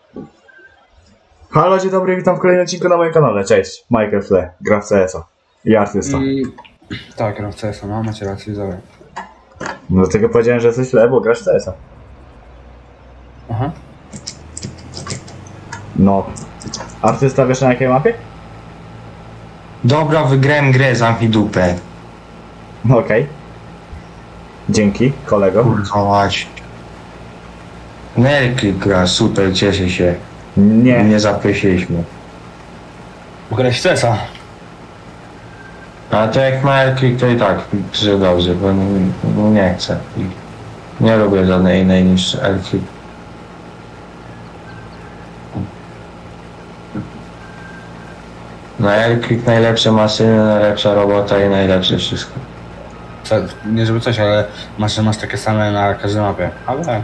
Halo, dzień dobry, witam w kolejnym odcinku na moim kanale. Cześć, Michael Fle, gra w CS-a i artysta. Tak, gram w CS-a, no macie rację, dobra. No dlatego powiedziałem, że jesteś Fle, bo grasz w CS-a. Aha. No. Artysta, wiesz na jakiej mapie? Dobra, wygrałem grę, zamknij dupę. Okej. Dzięki, kolego. Kurwa mać. Nerki gra, super, cieszę się. Nie. Nie zaprosiliśmy. Grałeś w CS-a? A to jak ma Nerki, to i tak, że dobrze, bo nie chcę. Nie lubię żadnej innej niż Nerki. Na Nerki najlepsze maszyny, najlepsza robota i najlepsze wszystko. Nie żeby coś, ale masz takie same na każdej mapie. Ale...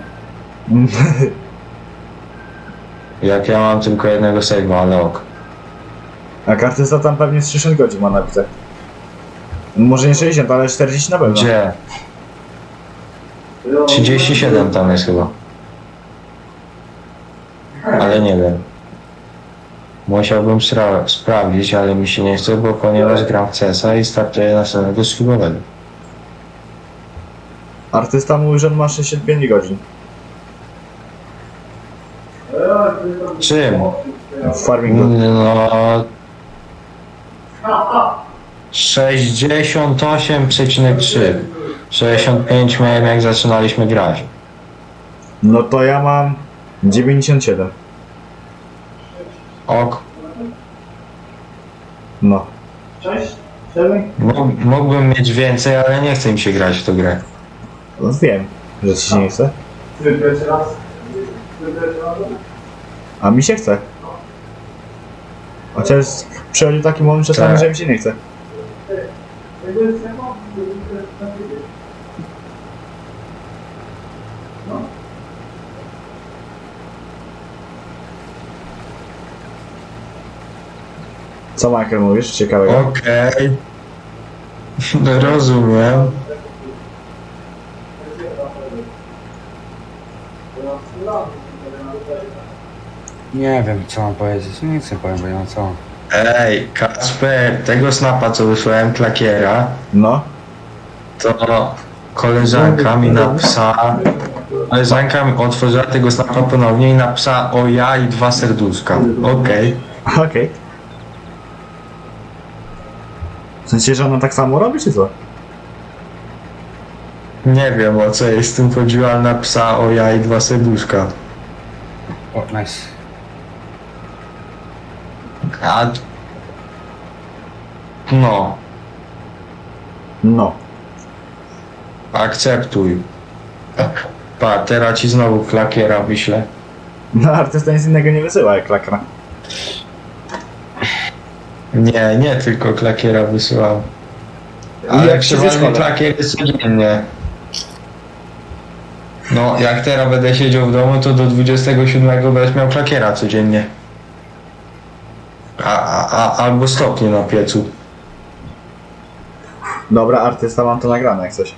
Jak ja mam tylko jednego save'a, ale ok. A artysta tam pewnie z 60 godzin ma napisać. Może nie 60, ale 40 na pewno. Gdzie? 37 tam jest chyba. Ale nie wiem. Musiałbym sprawdzić, ale mi się nie chce, bo ponieważ gram w CS-a i startuję następnego skrzydłowego. Artysta mówi, że on ma 65 godzin. Czym? W farmingu. No... 68,3. 65 miałem jak zaczynaliśmy grać. No to ja mam 97. Ok. No. Mógłbym mieć więcej, ale nie chce mi się grać w tę grę. No wiem, że ci się nie chce. A mi się chce. Chociaż przychodzi taki moment czasami, Tak. że mi się nie chce. Co Michael mówisz? Ciekawego. Okej. Rozumiem. Nie wiem, co mam powiedzieć. Nic nie powiem, bo nie mam co. Ej, Kacper, tego snapa, co wysłałem klakiera, No. to koleżanka mi napisała, koleżanka mi otworzyła tego snapa ponownie i napisała o ja i 2 serduszka. Okej. Okej. W sensie, że ona tak samo robi, czy co? Nie wiem, o co jej z tym chodziło, ale napisała o ja i 2 serduszka. O, nice. A... No, No. akceptuj. Pa, teraz ci znowu klakiera wyślę. No artysta nic innego nie wysyła jak klakra. Nie tylko klakiera wysyłam. Ale Ale jak się przeważnie szkoda. klakier jest codziennie. No, jak teraz będę siedział w domu, to do 27 będziesz miał klakiera codziennie. Albo stopnie na piecu. Dobra, artysta, mam to nagrane jak coś.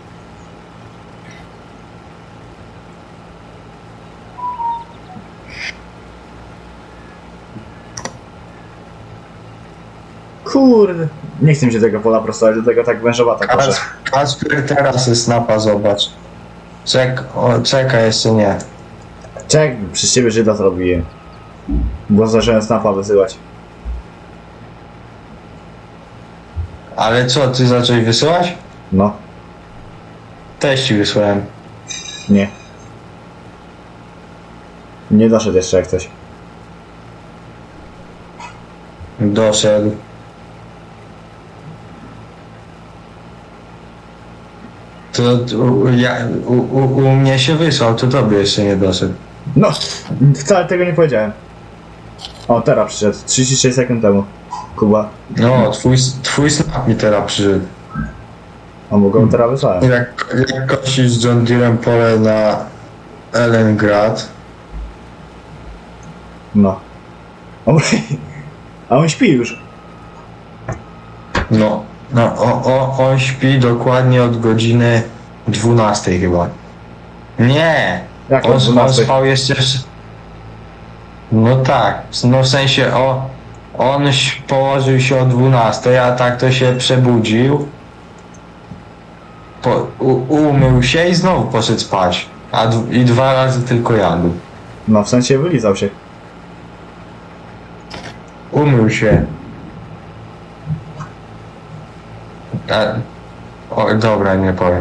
Kurde, nie chcę mi się tego pola prostować, do tego tak wężowata proszę. Kasper, teraz jest snapa, zobacz. Czekaj, jeszcze nie. Czek, przez ciebie Żyda zrobiłem. Bo zacząłem snapa wysyłać. Ale co, ty zacząłeś wysyłać? No, Też ci wysłałem. nie. Nie doszedł jeszcze jak coś. Doszedł. To u mnie się wysłał, to tobie jeszcze nie doszedł. No, wcale tego nie powiedziałem. O, teraz przyszedł, 36 sekund temu. Kuba. No, twój snap mi teraz przyszedł. A mogą teraz wysłałem. Jak kosisz z John Deerem pole na Elengrad. No. A on śpi już. No, on śpi dokładnie od godziny 12 chyba. Nie! Jak On od 12? spał jeszcze... No tak, no w sensie położył się o 12, a tak to się przebudził, umył się i znowu poszedł spać, i 2 razy tylko jadł. No w sensie wylizał się. Umył się. Dobra, nie powiem.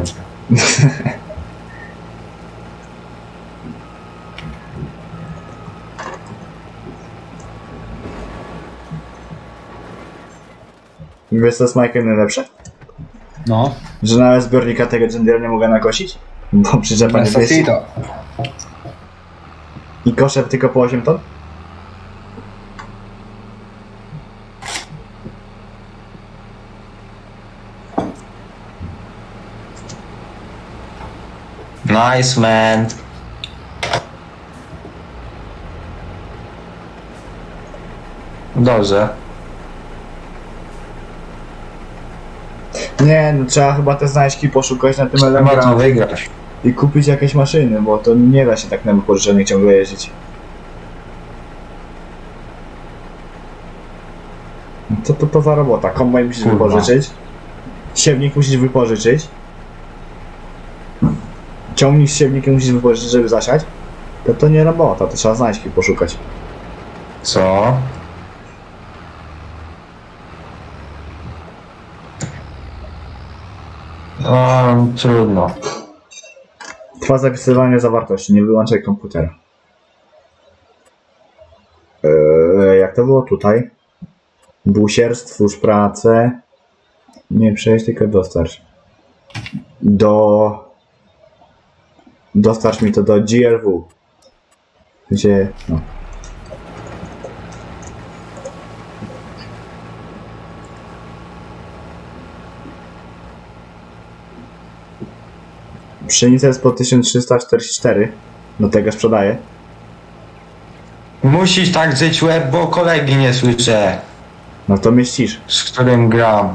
Wiesz co jest Michael najlepsze? No. Że nawet zbiornika tego John Deere nie mogę nakosić? Bo przyczepa nie wieści. to. I koszę tylko po 8 ton? Nice man. Dobrze. Nie, no trzeba chyba te znajdźki poszukać na tym Trzeba to elemencie wygrać. i kupić jakieś maszyny, bo to nie da się tak na wypożyczenie ciągle jeździć. To za robota. Kombajn musisz Kurwa. wypożyczyć. Siewnik musisz wypożyczyć. Ciągnik z siewnikiem musisz wypożyczyć, żeby zasiać. To nie robota, to trzeba znajdźki poszukać. Co? Trudno. Trwa zapisywanie zawartości, nie wyłączaj komputera. Jak to było tutaj? Busier, stwórz pracę. Nie przejść, tylko dostarcz. Dostarcz mi to do GLW. Gdzie... no. Pszenica jest po 1344. Do tego sprzedaję. Musisz tak drzeć łeb, bo kolegi nie słyszę, No to mieścisz. z którym gram.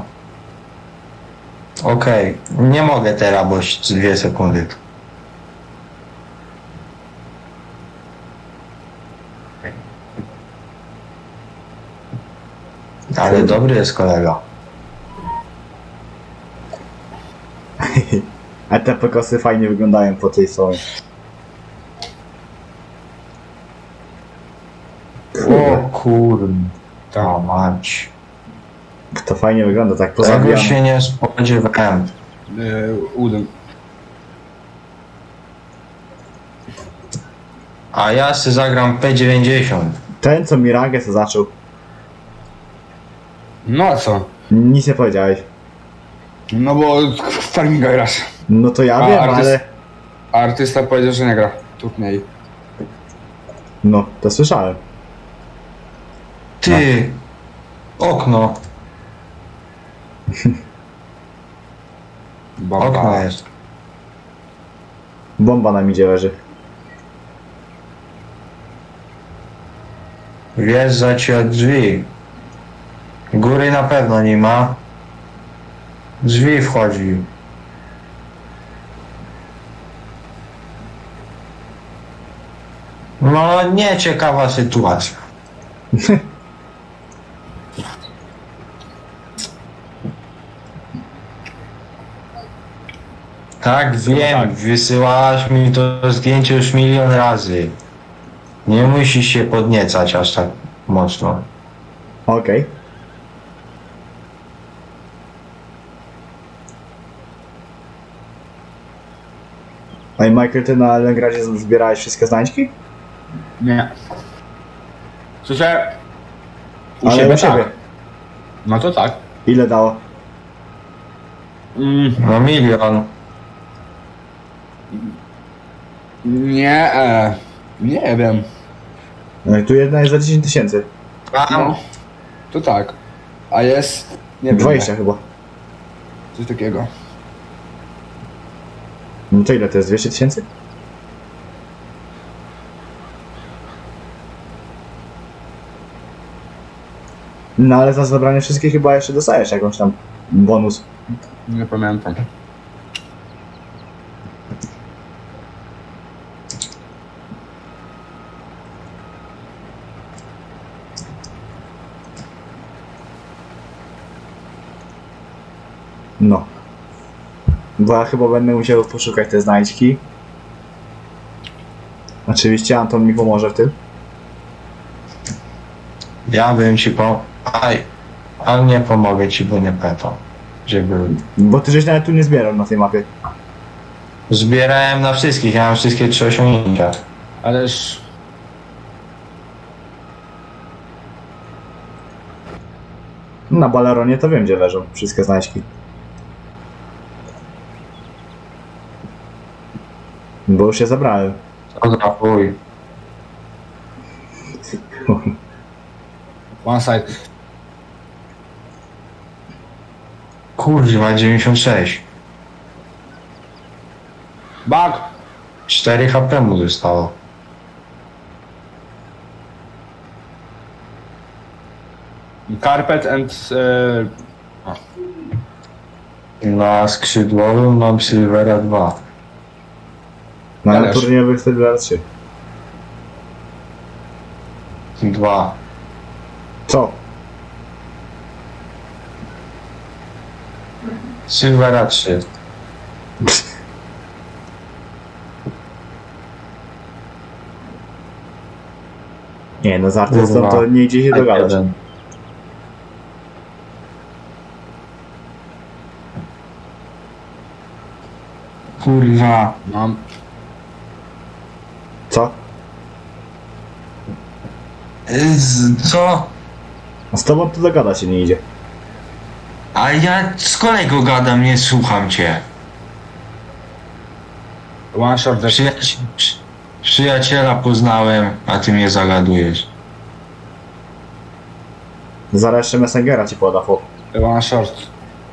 Okej, nie mogę teraz, bo 2 sekundy. Ale dobry jest kolega. A te pekosy fajnie wyglądają po tej stronie. O kurde. Tak. O mać. To fajnie wygląda, tak Tego pozabijane. się nie spodziewałem. Udem. A ja sobie zagram P90. Ten co mi rangę to zaczął. No a co? Nic nie powiedziałeś. No bo w farminga grasz. No to ja A, wiem, artyst- ale... A artysta powiedział, że nie gra. Turniej. No, to słyszałem. Ty! Okno. Okno jest. Bomba na midzie leży. Wjeżdża ci od drzwi. Góry na pewno nie ma. Drzwi wchodzi. No, nieciekawa sytuacja. Tak, wiem, tak. wysyłałaś mi to zdjęcie już 1 000 000 razy. Nie musisz się podniecać aż tak mocno. Okej. A i Michael, ty na Leningradzie zbierałeś wszystkie znajdźki? Nie. Słyszę? Ale u siebie. tak. No to tak. Ile dało? No 1 000 000. Nie, nie wiem. Tu jedna jest za 10 000. No, to tak. A jest, nie wiem, 20 chyba. coś takiego. No to ile to jest? 200 000? No ale za zabranie wszystkich chyba jeszcze dostajesz jakąś tam bonus. Nie pamiętam. No. Bo ja chyba będę musiał poszukać te znajdźki. Oczywiście Anton mi pomoże w tym. Ja bym ci ale nie pomogę ci, bo nie pamiętam. Żeby... Bo ty żeś nawet tu nie zbierał na tej mapie. Zbierałem na wszystkich, ja mam wszystkie 3 osiągnięcia. Ależ... Na Baleronie to wiem, gdzie leżą wszystkie znajdźki. Bo już je zabrałem. Co za chuj. One side. Kurwa, 96. Bug! 4 HP mu zostało. Carpet and... Na skrzydłowym mam Silvera 2. Na Ależ. turniejowych Silver 3. 2. Co? Silvera 3. Nie, no z artystą to nie idzie się dogadać. Kurwa. Mam... Co? Co? A z tobą to dogadać się nie idzie. A ja z kolego gadam, nie słucham cię. One shot that... Przyjaciela poznałem, a ty mnie zagadujesz. Zaraz jeszcze Messengera ci poda, chłop. One shot.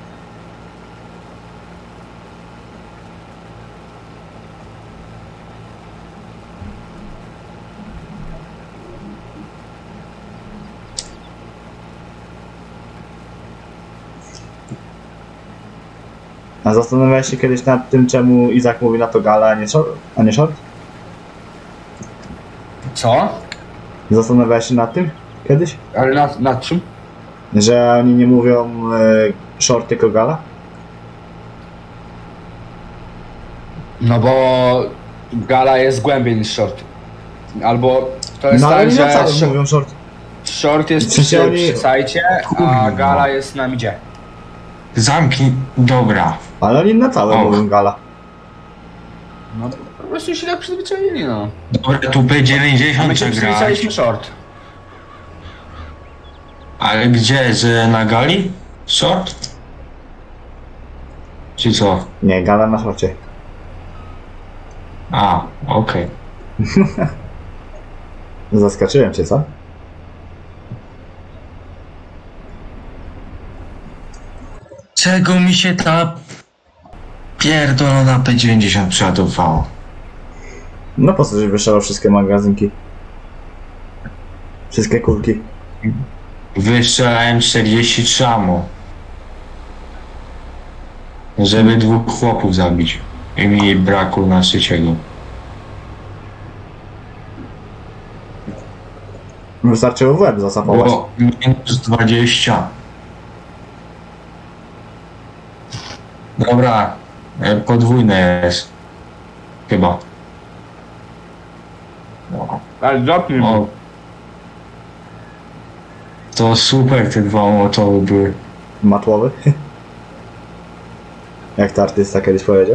A zastanawiałeś się kiedyś nad tym, czemu Izak mówi na to gala, a nie short? Co? Zastanawiałeś się nad tym kiedyś? Ale nad czym? Że oni nie mówią short, tylko gala? No bo... Gala jest głębiej niż short. Albo... To jest No ale tak, oni na że... całym mówią short. Short jest W sensie przy, oni- przy sajcie, a gala jest na midzie. Zamknij. Dobra. Ale oni na całym Och. mówią gala. No po prostu się tak przyzwyczaili, no. Dobra, tu A my P90 się grać. przyzwyczailiśmy short. Ale gdzie? Że na gali? Short? Czy co? Nie, gala na shorcie. A, okej. Zaskoczyłem cię, co? Czego mi się ta pierdolona P90 przeładowała? No po co, żeś wyszalał wszystkie magazynki? Wszystkie kulki. Wystrzelałem 43 ammo. Żeby 2 chłopów zabić. I mi brakło na 3. Wystarczyło w łeb zasapować. Było minus 20. Dobra, podwójne jest. Chyba. No. Ale dropnij. O. To super te 2 motory były. Matłowy. Jak to artysta kiedyś powiedział.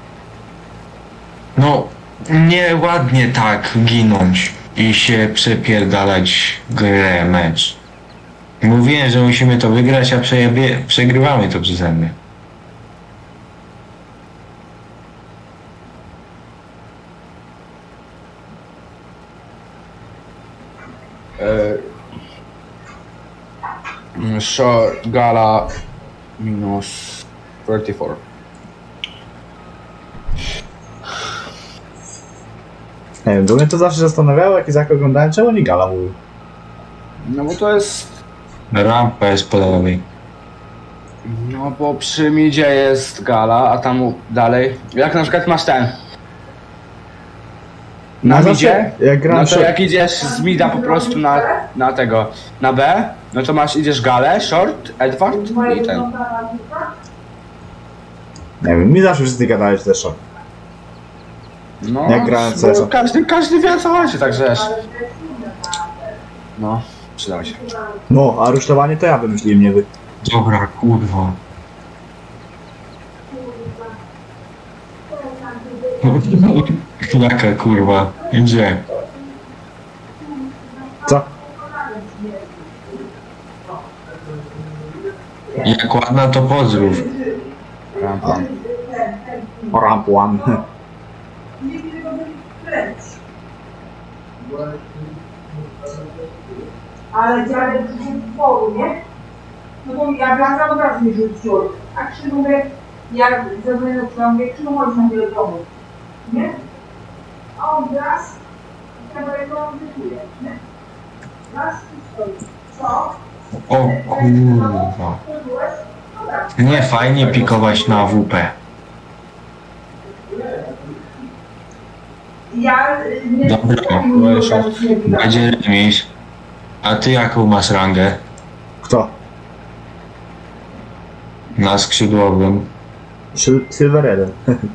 No, nieładnie tak ginąć i się przepierdalać grę, mecz. Mówiłem, że musimy to wygrać, a przegrywamy to przeze mnie. Short, gala minus 34. Nie wiem, bo mnie to zawsze zastanawiało, jak Izak oglądałem, czemu nie gala mówił. No bo to jest... Rampa jest po lewej. No bo przy midzie jest gala, a tam dalej... Jak na przykład masz ten... Na No midzie, zawsze, jak gram no to short- jak idziesz z mida po prostu na tego, na B, no to idziesz galę, short, Edward i ten. Nie wiem, mi zawsze wszyscy gadali, że to jest short. No, Jak grałem w bo CS-a. każdy wie o co chodzi, także... No, przydało się. No, a rusztowanie to ja wymyśliłem, nie wy. Dobra, kurwa. Jaka kurwa? Gdzie? Co? Jak ładna to pozdrów. Rampa. Ramp one. Ale dziadek rzucił w polu, nie? No to ja wracam, od razu mi rzucił. A Krzywu mówię, jak zadzwonię do Krzywu, mówię, Krzywu chodź na tyle domu. Nie? A on raz, kamerę go wytuje, nie? Raz i stoi. Co? O kurwa. Nie fajnie pikować na WP. Ja nie... Dobra, nie będzie remis. A ty jaką masz rangę? Kto? Na skrzydłowym. Silver 1.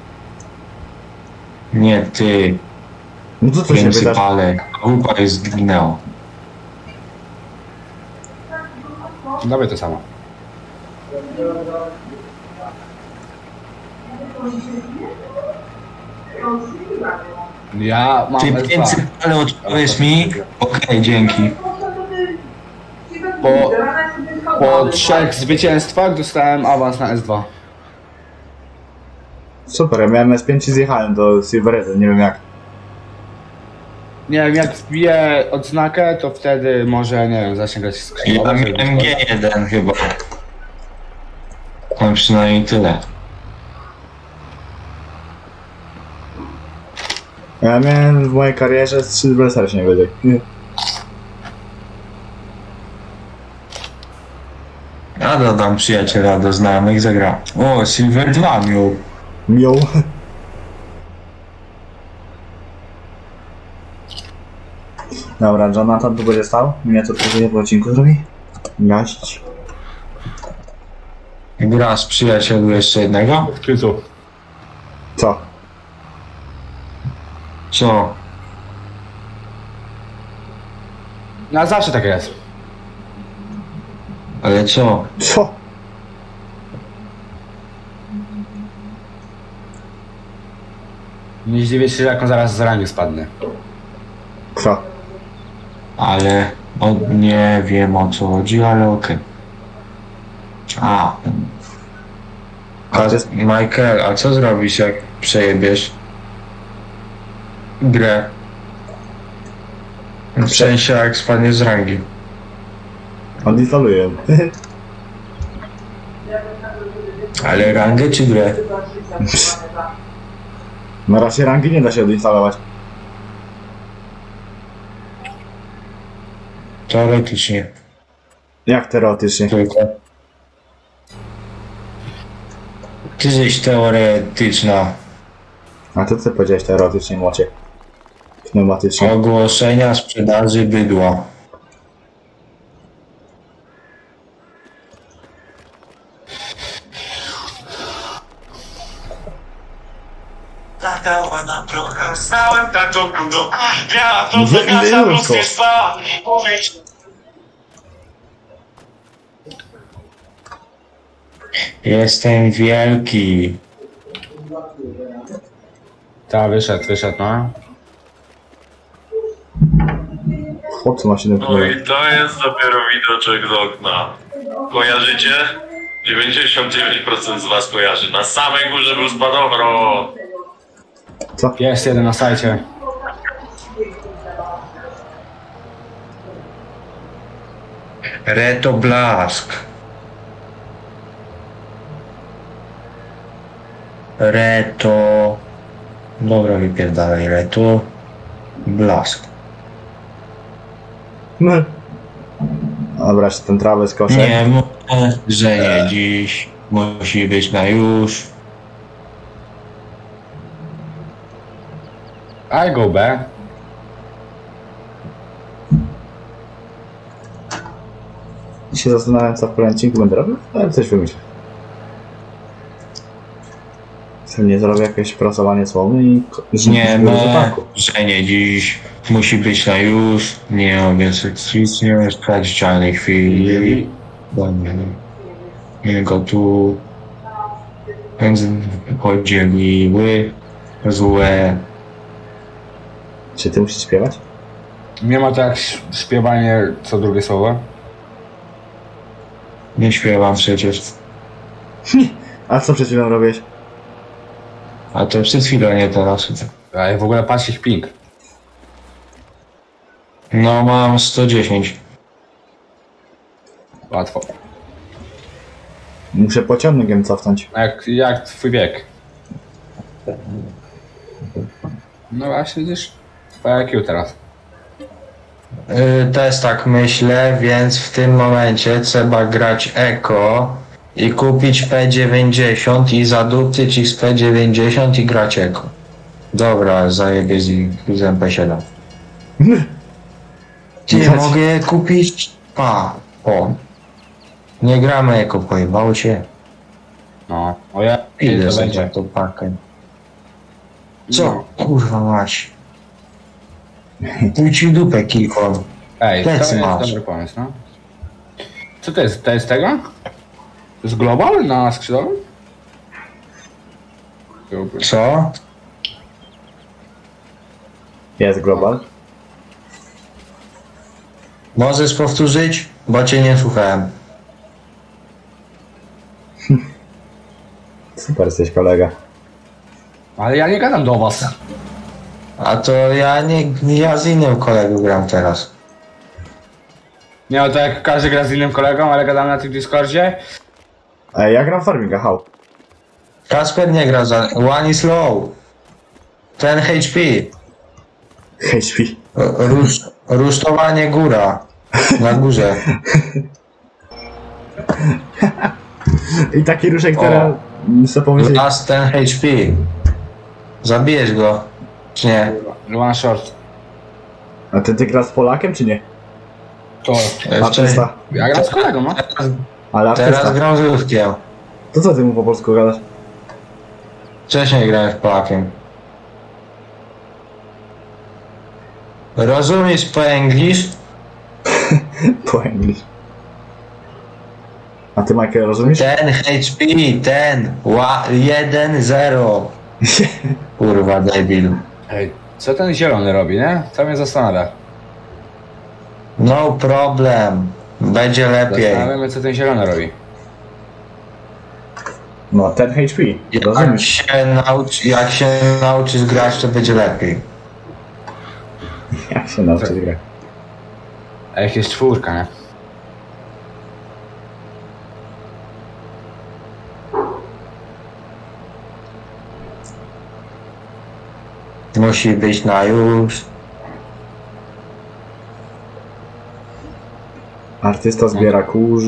Nie ty, No to co się pytasz? pryncypale. WP jest zginęło. Dawaj to samo. Ja mam Ty S2. pryncypale odpowiesz mi? Okej, dzięki. Po 3 zwycięstwach dostałem awans na S2. Super, ja miałem S5 i zjechałem do Silver 1, nie wiem jak. Nie wiem, jak wbiję odznakę, to wtedy może, nie wiem, zasięgać Ja skrzydłowe. miałem G1 chyba. Mam przynajmniej tyle. Ja miałem w mojej karierze z Silver Star się nie wyżej. Ja dodam przyjaciela do znajomych, zagra. O, Silver 2 miał. Miał. Dobra, Jonathan tu będzie stał. Mnie to tutaj po odcinku zrobi. Gaść. Grasz przyjacielu jeszcze jednego? Krycu. Co? Co? No zawsze tak jest. Ale co? Co? Nie zdziwię się, jak on zaraz z rangi spadnie. Kto? Ale nie wiem o co chodzi, ale okej. A. Michael, a co zrobisz jak przejebiesz grę? W sensie jak spadnie z rangi. Odinstaluję. Ale rangę czy grę? Na razie rangi nie da się odinstalować. Teoretycznie Jak teoretycznie? tylko. Ty żeś teoretyczna. A to co powiedziałeś teoretycznie, młocie? Pneumatycznie. Ogłoszenia sprzedaży bydła. Taka ładna procha, znałem taką rudą. Miała to Wy- wygasza wyjątko. ludzkie spała. Jestem wielki. Ta, wyszedł, no. Chłopcu ma 7 No kg. i to jest dopiero widoczek z okna. Kojarzycie? 99% z was kojarzy. Na samej górze był spadochron. Co? Jest jeden na sajcie. Reto Blask. Reto. Dobra, wypierdalaj. Reto Blask. No. Dobra, jeszcze ten trawę skoszę. Nie mówię, że nie dziś. Musi być na już. I go B. I się zastanawiam, co w kolejnym odcinku będę robił, ale coś wymyślę. Nie zrobię jakieś prasowanie słomy i... Nie, do no, zapaku. że nie dziś. Musi być na już. Nie mogę cyklicznie sprawdzić żadnej chwili. Bo nie go tu. Więc podzieliły złe. Czy ty musisz śpiewać? Nie ma tak śpiewanie co drugie słowo. Nie śpiewam przecież. A co przed chwilą robisz? A to przed chwilą, nie teraz. A ja w ogóle patrz ich ping. No mam 110. Łatwo. Muszę pociągiem cofnąć. A jak twój wiek? No właśnie, widzisz? Po IQ teraz. Też tak myślę, więc w tym momencie trzeba grać Eko i kupić P90 i zadupcyć ich z P90 i grać Eko. Dobra, zajebie z MP7. Ty, mogę kupić... O. Nie gramy Eko, pojebało się. No. O ja... Ile to za będzie? tą pakę? Co? Kurwa mać. Pójdź ci dupę, kichon. Ej, to Plecy jest masz. dobry pomysł, no. Co to jest? To jest tego? To jest Global na skrzydłowym? Co? Jest global. Możesz powtórzyć? Bo cię nie słuchałem. Super jesteś, kolega. Ale ja nie gadam do was. A to ja z innym kolegą gram teraz. Nie, no to jak każdy gra z innym kolegą, ale gadamy na tym Discordzie. Ej, ja gram farminga, how? Kasper nie gra za... One is low. 10 HP. HP. Rusztowanie góra. Na górze. I taki ruszek teraz... Co pomyśleć? Last 10 HP. Zabijesz go. Czy nie? One short. A ty grasz z Polakiem, czy nie? To. Artysta. Ja gram z kolegą, no. Ale Teraz artysta. gram z Ruskiem. To co ty mu po polsku gadasz? Wcześniej grałem z Polakiem. Rozumiesz po angielsku? Po angiel. A ty, Michael, rozumiesz? 10 HP, 1-0. Kurwa, debil. Ej, co ten zielony robi, nie? Co mnie zastanawia. No problem. Będzie lepiej. Zastanawiamy, co ten zielony robi. No, 10 HP. Rozumiesz? Jak się nauczysz grać, to będzie lepiej. Jak się nauczyć grać? A jak jest czwórka, nie? Musi być na już. Artysta zbiera kurz.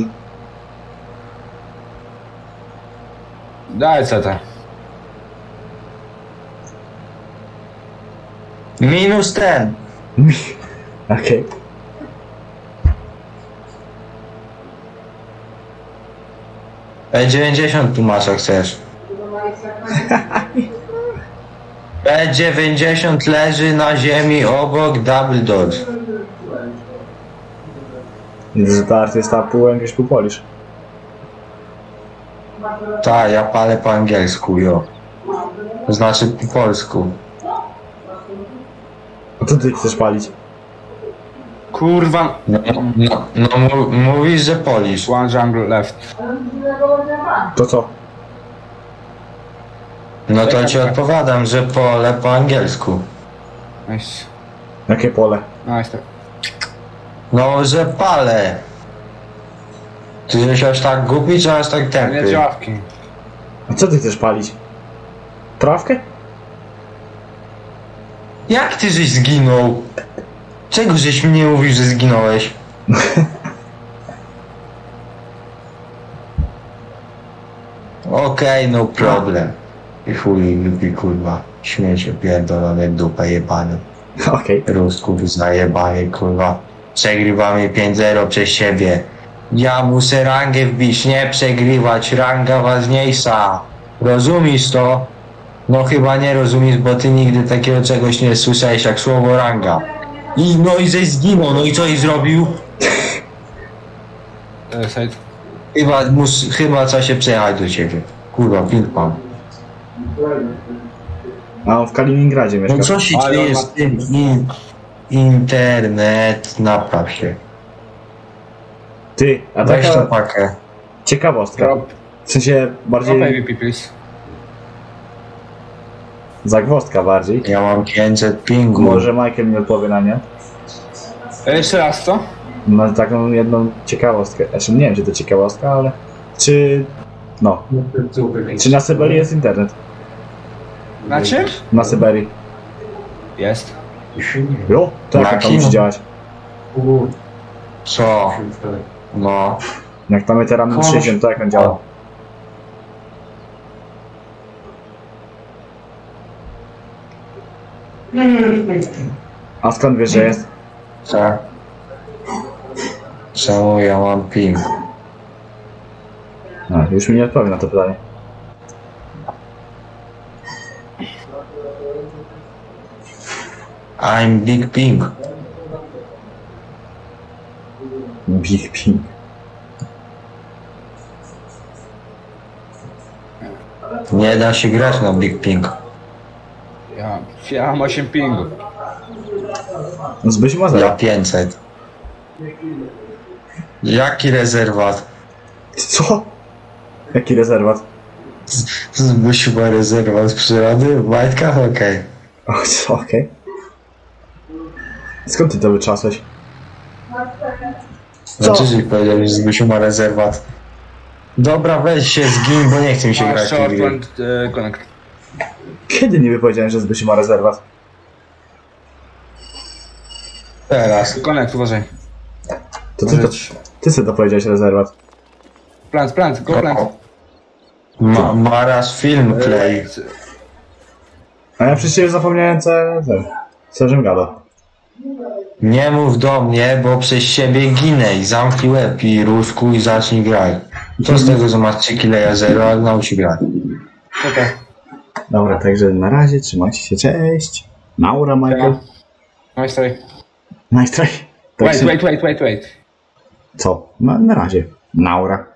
Daj CT. Minus ten. Okej. P90 tu masz, jak chcesz. P90 leży na ziemi obok Double Dodge. Widzę, że ta artysta pół English, pół Polish. Tak, ja palę po angielsku, jo. To znaczy po polsku. A co ty chcesz palić? Kurwa. Mówisz, że Polish. One jungle left. To co? No to ci odpowiadam, że pole po angielsku. Nice. Jakie pole? Nice, tak. No, że palę. Ty jesteś aż tak głupi, czy aż tak Nie tępy? działawki. A co ty chcesz palić? Trawkę? Jak ty żeś zginął? Czego żeś mi nie mówisz, że zginąłeś? Okej, no problem. I chuj, lubi kurwa. Śmiecie pierdolone, dupę jebany. Okej. Rusków zajebany, kurwa. Przegrywamy 5-0 przez siebie. Ja muszę rangę wbić, nie przegrywać. Ranga ważniejsza. Rozumiesz to? No chyba nie rozumiesz, bo ty nigdy takiego czegoś nie słyszałeś jak słowo ranga. I no i żeś zginął, no i co i zrobił? Side. Chyba trzeba się przejechać do ciebie. Kurwa, ping-pong. A on w Kaliningradzie mieszka. No co się Ale dzieje on ma- z tym internet, napraw się. Ty, a Weź tą taka pakę. ciekawostka. Drop. W sensie Drop bardziej AVP, please. zagwozdka bardziej. Ja mam 500 pingu. Może Michael mi odpowie na nie. Jeszcze raz, co? Na taką jedną ciekawostkę. Znaczy nie wiem, czy to ciekawostka, ale... Czy... No. Czy na Syberii jest internet? Na czym? Na Syberii. Jest. Jo? To jak Na tam kino. musi działać? Co? No. Jak tam jest RAM 60, to jak on działa? A skąd wiesz, że jest? Tak. Czemu ja mam ping? A, już mi nie odpowie na to pytanie. I'm big ping. Big ping. Nie da się grać na big ping. Ja mam 8 pingu. No Zbyś ma Ja zero. 500. Jaki rezerwat? Co? Jaki rezerwat? Zbyś ma rezerwat przyrody? W majtkach? Okej. O, co? Okej. Skąd ty to wyczasłeś? Znaczy, że powiedział, że Zbysiu ma rezerwat. Dobra, weź się zgin, bo nie chce mi się grać w tej Short gry. and connect. Kiedy niby powiedziałem, że Zbyś ma rezerwat? Teraz. Connect, uważaj. To ty sobie to powiedziałeś rezerwat. Plant, go plant. Maras film klei. A ja przecież zapomniałem co żem gadał. Nie mów do mnie, bo przez siebie ginę i zamknij łeb i rusku i zacznij grać. Co z tego, że masz 3 kile 0, ale naucz się grać. Czekaj. Dobra, także na razie, trzymajcie się, cześć. Naura, Michael. Nice try. Nice try. Wait. Co? Na razie. Naura.